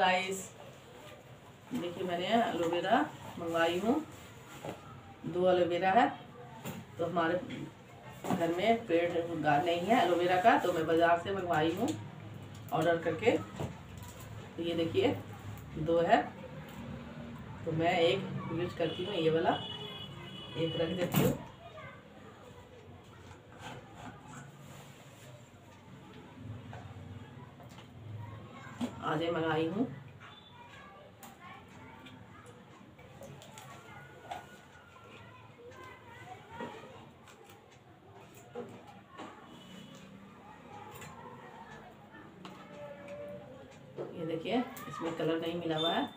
Guys, देखिए मैंने aloe vera मंगवाई हूँ। 2 एलोवेरा है। तो हमारे घर में पेड़ नहीं है एलोवेरा का, तो मैं बाज़ार से मंगवाई हूँ ऑर्डर करके। तो ये देखिए 2 है, तो मैं एक यूज करती हूँ, ये वाला एक रख देती हूँ। आज ही मंगाई हूँ। ये देखिए इसमें कलर नहीं मिला हुआ है।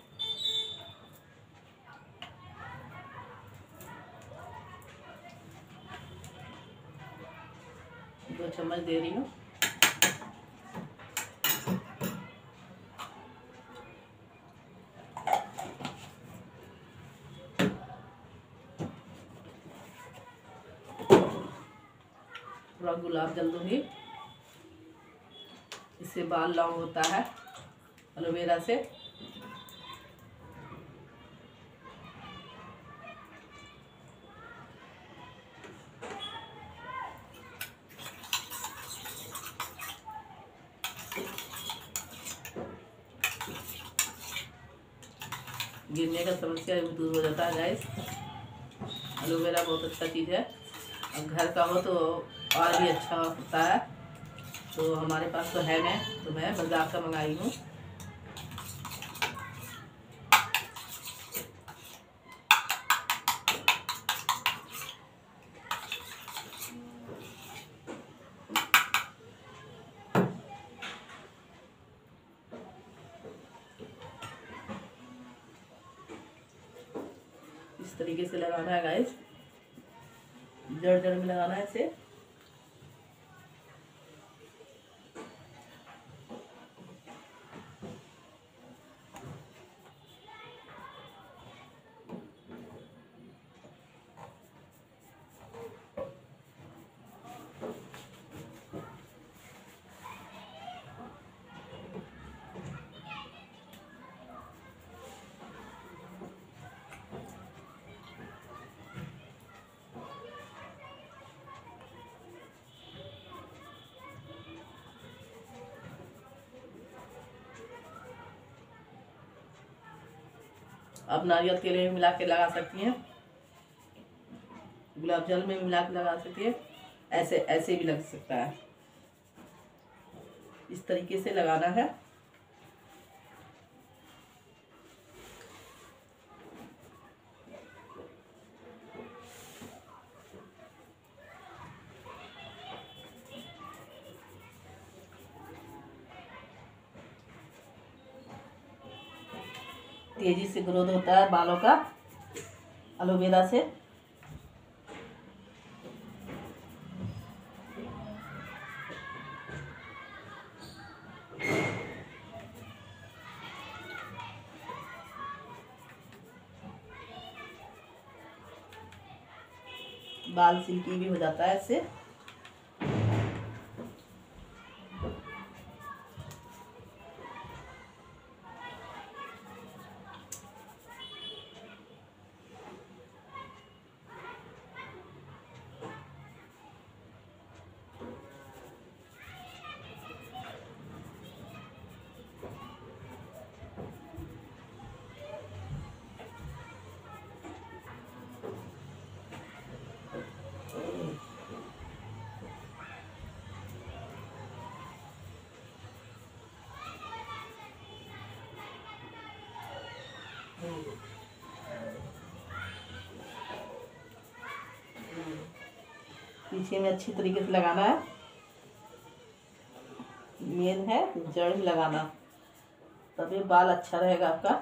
दो चम्मच दे रही हूँ। थोड़ा गुलाब जल दूंगी, इससे बाल लॉन्ग होता है एलोवेरा से। गिरने का समस्या भी दूर हो जाता है गाइस। एलोवेरा बहुत अच्छा चीज़ है, अब घर का हो तो और भी अच्छा होता है। तो हमारे पास तो है नहीं, तो मैं बाजार का मंगाई हूँ। इस तरीके से लगाना है गाइस, जड़ जड़ में लगाना है इसे। आप नारियल तेल में मिला के लगा सकती हैं, गुलाब जल में भी मिला के लगा सकती है, ऐसे ऐसे भी लग सकता है। इस तरीके से लगाना है। तेजी से ग्रोथ होता है बालों का एलोवेरा से। बाल सिल्की भी हो जाता है इससे। पीछे में अच्छी तरीके से लगाना है, मेन है जड़ में लगाना, तभी बाल अच्छा रहेगा आपका।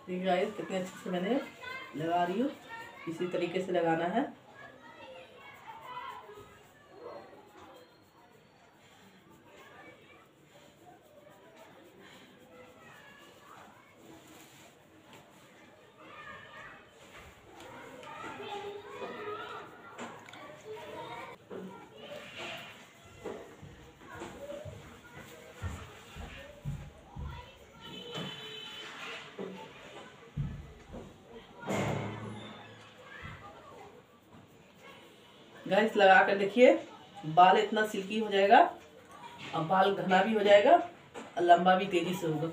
देखिए गाइस कितने अच्छे से मैंने लगा रही हूँ। इसी तरीके से लगाना है। गाइस लगा कर देखिए, बाल इतना सिल्की हो जाएगा और बाल घना भी हो जाएगा और लंबा भी तेजी से होगा।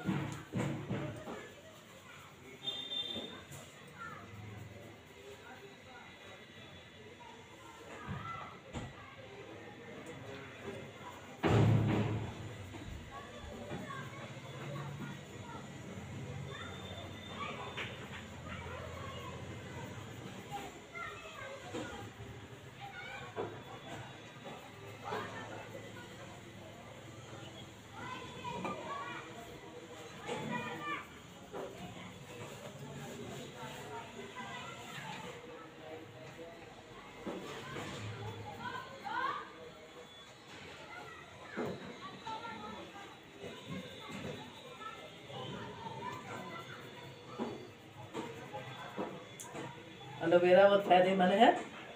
एलोवेरा बहुत फायदेमंद है।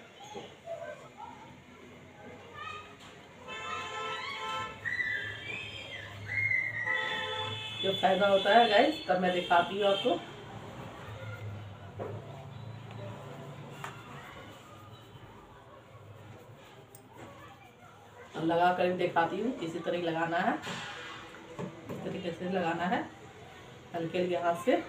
जब फायदा होता है गाइस तब मैं दिखाती हूँ आपको। लगा कर दिखाती हूँ किसी तरह लगाना है। इस तरीके से लगाना है हल्के हल्के हाथ से।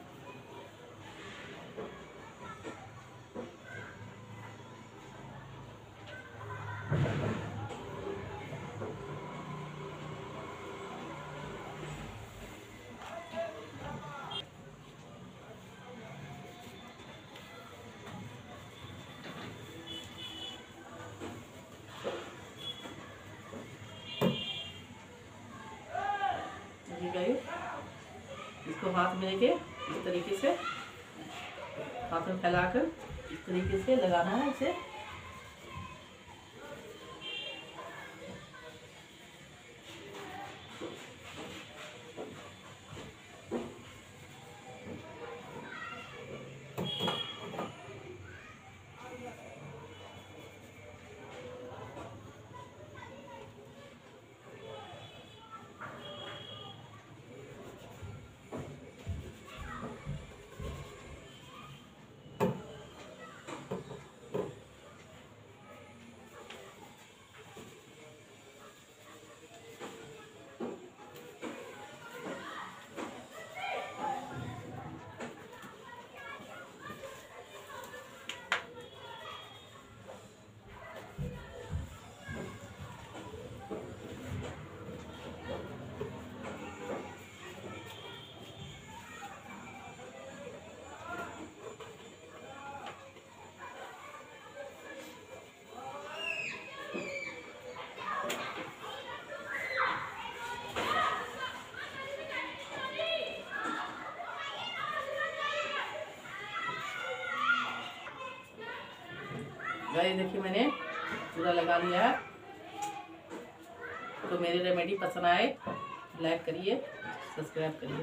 इसको हाथ में लेके इस तरीके से हाथ में फैलाकर इस तरीके से लगाना है इसे। गाइस देखिए मैंने पूरा लगा लिया है। तो मेरी रेमेडी पसंद आए लाइक करिए, सब्सक्राइब करिए।